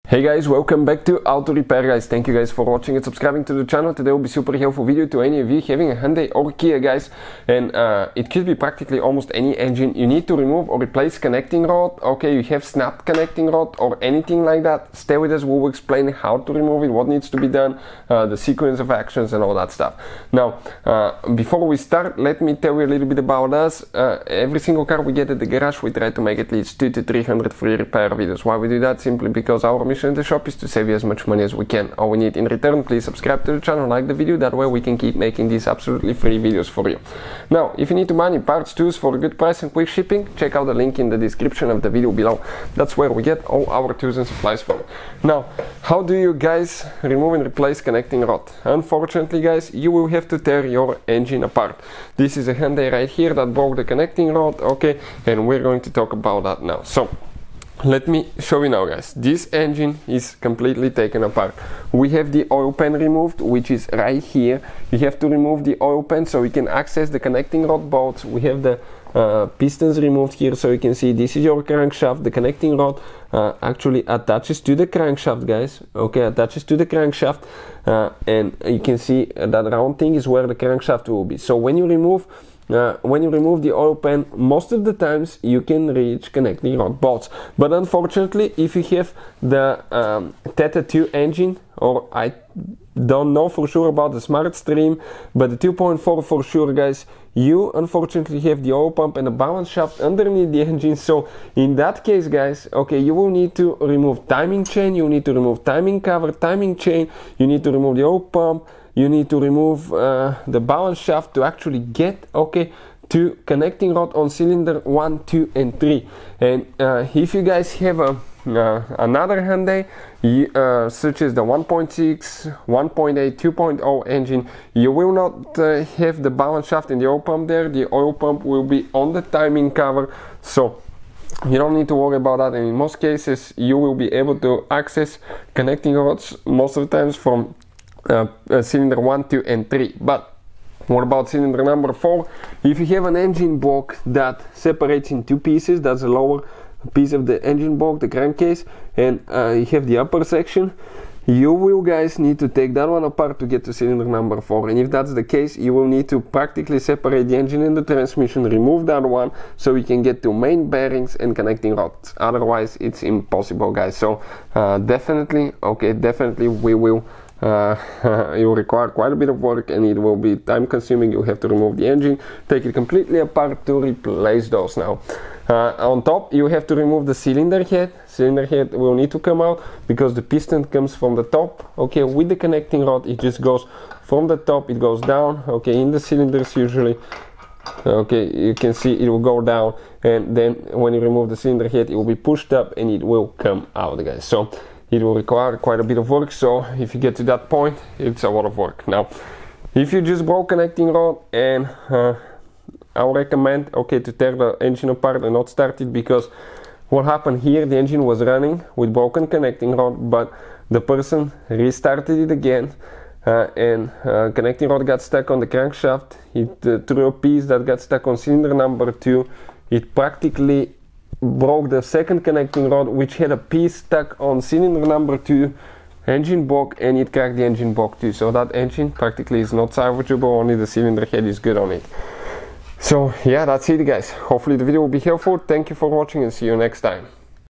Hey guys, welcome back to Auto Repair guys. Thank you guys for watching and subscribing to the channel. Today will be super helpful video to any of you having a Hyundai or Kia guys. And it could be practically almost any engine. You need to remove or replace connecting rod. Okay, you have snapped connecting rod or anything like that. Stay with us, we will explain how to remove it, what needs to be done, the sequence of actions and all that stuff. Now, before we start, let me tell you a little bit about us. Every single car we get at the garage, we try to make at least 200 to 300 free repair videos. Why we do that? Simply because our mission in the shop is to save you as much money as we can. All we need in return, please subscribe to the channel, like the video, that way we can keep making these absolutely free videos for you. Now, if you need to buy any parts, tools for a good price and quick shipping, check out the link in the description of the video below. That's where we get all our tools and supplies from. Now, how do you guys remove and replace connecting rod? Unfortunately guys, you will have to tear your engine apart. This is a Hyundai right here that broke the connecting rod, okay, and we're going to talk about that now. So, let me show you now guys. This engine is completely taken apart. We have the oil pan removed, which is right here. You have to remove the oil pan so you can access the connecting rod bolts. We have the pistons removed here, so you can see this is your crankshaft. The connecting rod actually attaches to the crankshaft guys, okay, attaches to the crankshaft, and you can see that round thing is where the crankshaft will be. So when you remove the oil pan, most of the times you can reach connecting rod bolts. But unfortunately, if you have the Theta 2 engine, or I don't know for sure about the Smart Stream, but the 2.4 for sure guys, you unfortunately have the oil pump and the balance shaft underneath the engine. So in that case guys, okay, you will need to remove timing chain, you need to remove timing cover, timing chain, you need to remove the oil pump, you need to remove the balance shaft to actually get, okay, to connecting rod on cylinder 1, 2 and 3. And if you guys have another Hyundai such as the 1.6, 1.8, 2.0 engine, you will not have the balance shaft and the oil pump there. The oil pump will be on the timing cover, so you don't need to worry about that. And in most cases you will be able to access connecting rods most of the times from cylinder 1, 2 and 3. But what about cylinder number 4? If you have an engine block that separates in two pieces, that's the lower piece of the engine block, the crankcase, and you have the upper section, you will guys need to take that one apart to get to cylinder number 4. And if that's the case, you will need to practically separate the engine and the transmission, remove that one so you can get to main bearings and connecting rods. Otherwise it's impossible guys. So definitely we will you require quite a bit of work, and it will be time consuming. You have to remove the engine, take it completely apart to replace those. Now on top you have to remove the cylinder head. Cylinder head will need to come out because the piston comes from the top, okay. With the connecting rod it just goes from the top, it goes down, okay, in the cylinders usually, okay, you can see it will go down, and then when you remove the cylinder head it will be pushed up and it will come out guys. So it will require quite a bit of work, so if you get to that point, it's a lot of work. Now, if you just broke connecting rod, and I would recommend, okay, to tear the engine apart and not start it, because what happened here, the engine was running with broken connecting rod, but the person restarted it again, and connecting rod got stuck on the crankshaft. It threw a piece that got stuck on cylinder number 2. It practically broke the second connecting rod, which had a piece stuck on cylinder number 2 engine block, and it cracked the engine block too. So that engine practically is not salvageable, only the cylinder head is good on it. So yeah, that's it guys. Hopefully the video will be helpful. Thank you for watching and see you next time.